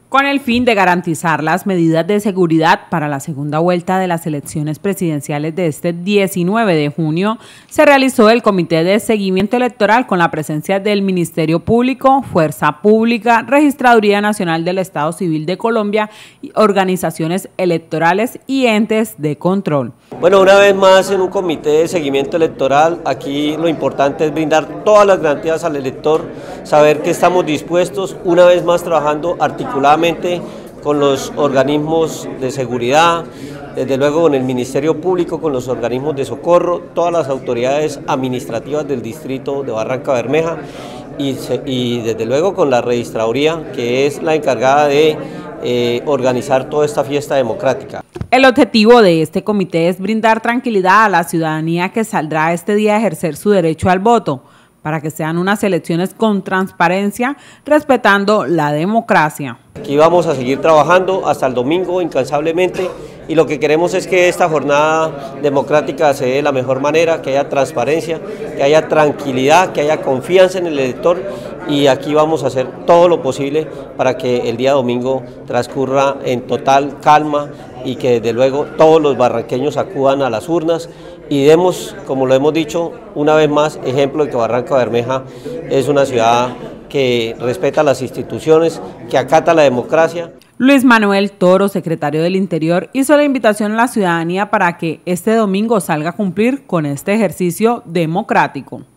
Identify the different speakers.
Speaker 1: Con el fin de garantizar las medidas de seguridad para la segunda vuelta de las elecciones presidenciales de este 19 de junio, se realizó el Comité de Seguimiento Electoral con la presencia del Ministerio Público, Fuerza Pública, Registraduría Nacional del Estado Civil de Colombia, organizaciones electorales y entes de control.
Speaker 2: Bueno, una vez más en un comité de seguimiento electoral, aquí lo importante es brindar todas las garantías al elector, saber que estamos dispuestos, una vez más trabajando articuladamente con los organismos de seguridad, desde luego con el Ministerio Público, con los organismos de socorro, todas las autoridades administrativas del distrito de Barranca Bermeja y desde luego con la registraduría, que es la encargada de organizar toda esta fiesta democrática.
Speaker 1: El objetivo de este comité es brindar tranquilidad a la ciudadanía que saldrá este día a ejercer su derecho al voto, para que sean unas elecciones con transparencia, respetando la democracia.
Speaker 2: Aquí vamos a seguir trabajando hasta el domingo incansablemente y lo que queremos es que esta jornada democrática se dé de la mejor manera, que haya transparencia, que haya tranquilidad, que haya confianza en el elector y aquí vamos a hacer todo lo posible para que el día domingo transcurra en total calma y que desde luego todos los barranqueños acudan a las urnas y demos, como lo hemos dicho una vez más, ejemplo de que Barranca Bermeja es una ciudad que respeta las instituciones, que acata la democracia.
Speaker 1: Luis Manuel Toro, secretario del Interior, hizo la invitación a la ciudadanía para que este domingo salga a cumplir con este ejercicio democrático.